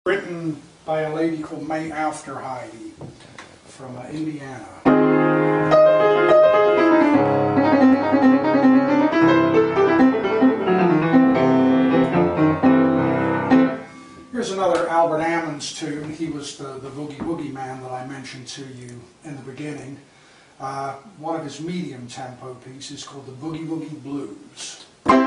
Written by a lady called May After Heidi from Indiana. Here's another Albert Ammons tune. He was the Boogie Woogie man that I mentioned to you in the beginning. One of his medium tempo pieces called the Boogie Woogie Blues.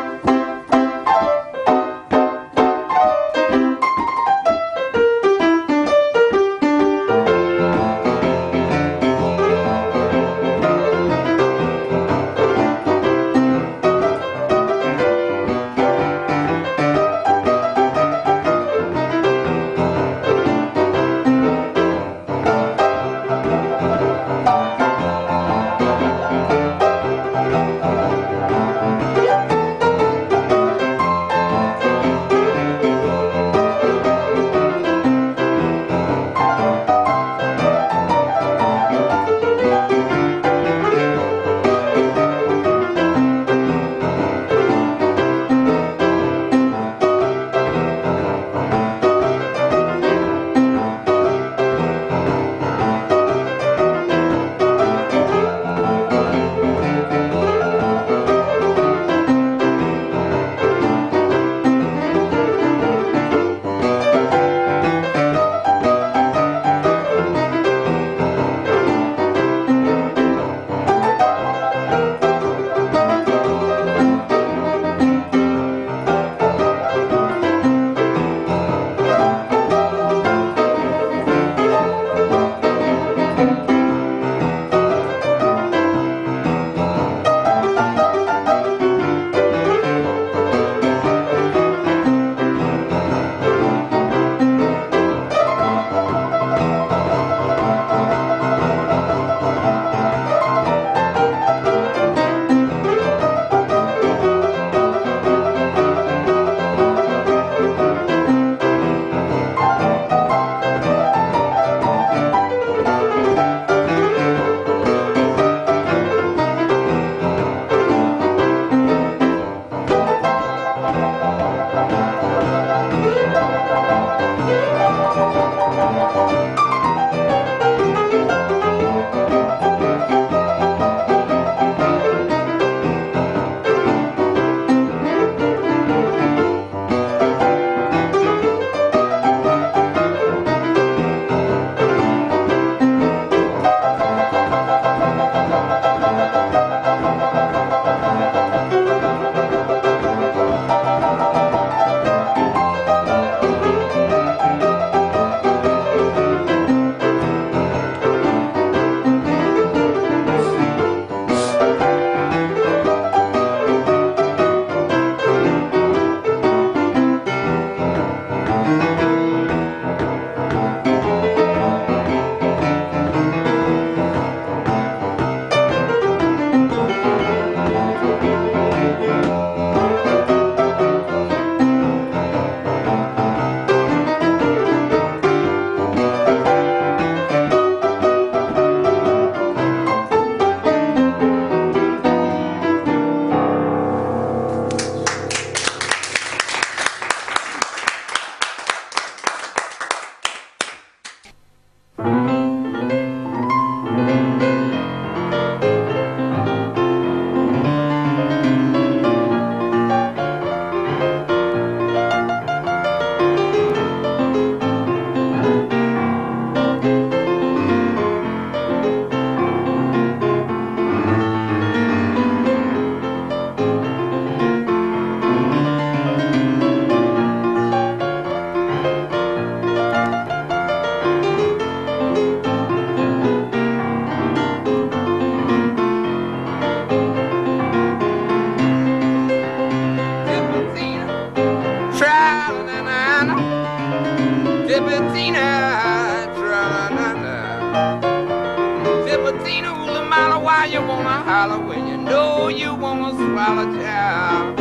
When you know you wanna swallow child.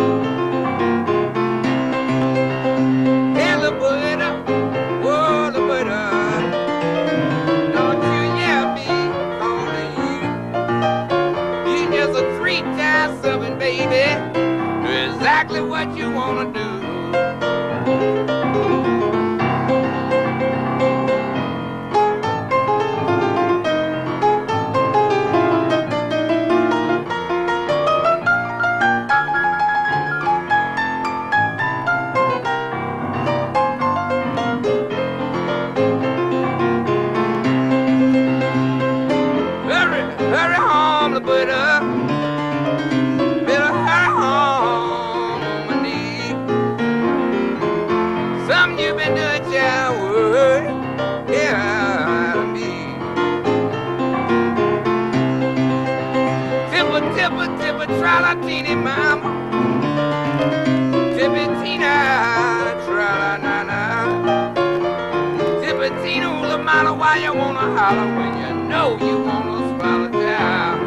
Tell the butter, oh the butter, don't you hear me calling you? You just a 3-time serving baby, do exactly what you wanna do. Something you've been doing, child, would yeah, me. Tipper, try-la-teeny, mama. Tipper-tina, tra-la-na-na. Tipper-tina, little mama, why you wanna holler when you know you wanna swallow down?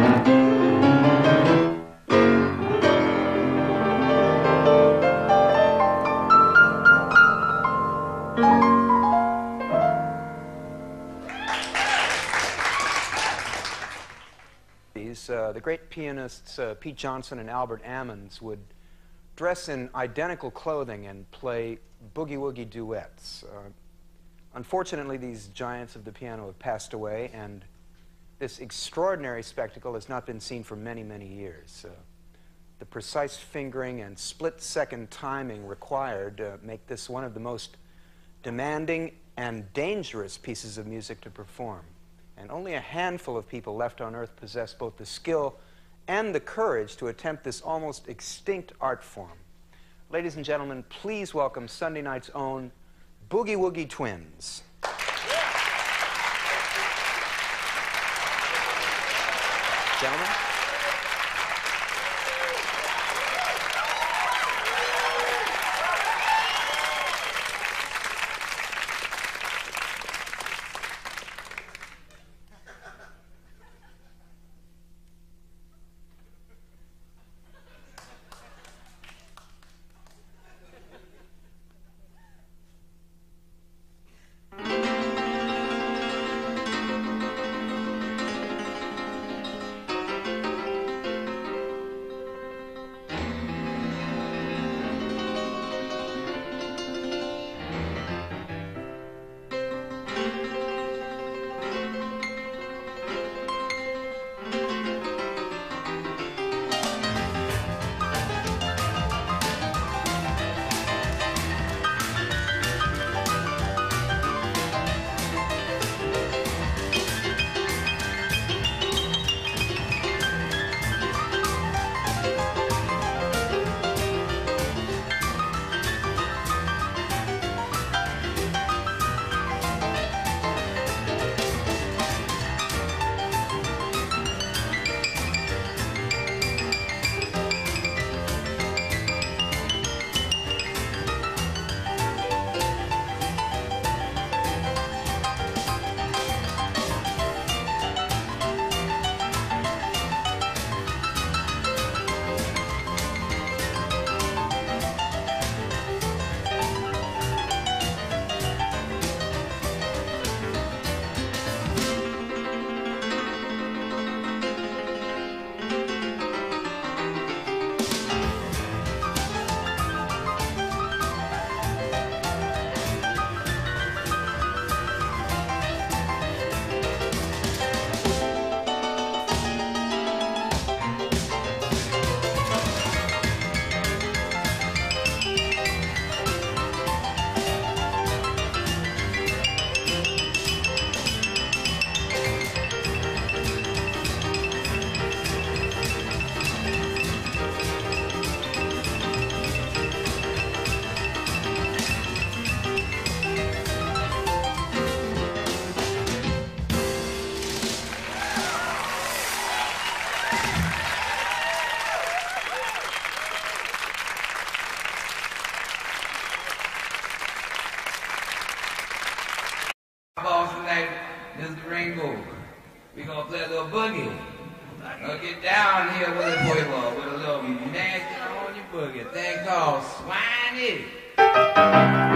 The great pianists Pete Johnson and Albert Ammons would dress in identical clothing and play boogie-woogie duets. Unfortunately, these giants of the piano have passed away, and this extraordinary spectacle has not been seen for many, many years. The precise fingering and split-second timing required make this one of the most demanding and dangerous pieces of music to perform. And only a handful of people left on earth possess both the skill and the courage to attempt this almost extinct art form. Ladies and gentlemen, please welcome Sunday night's own Boogie Woogie Twins. Gentlemen. We gonna play a little boogie. Gonna get down here with a boy with a little nasty on your boogie. Thing called Swine It.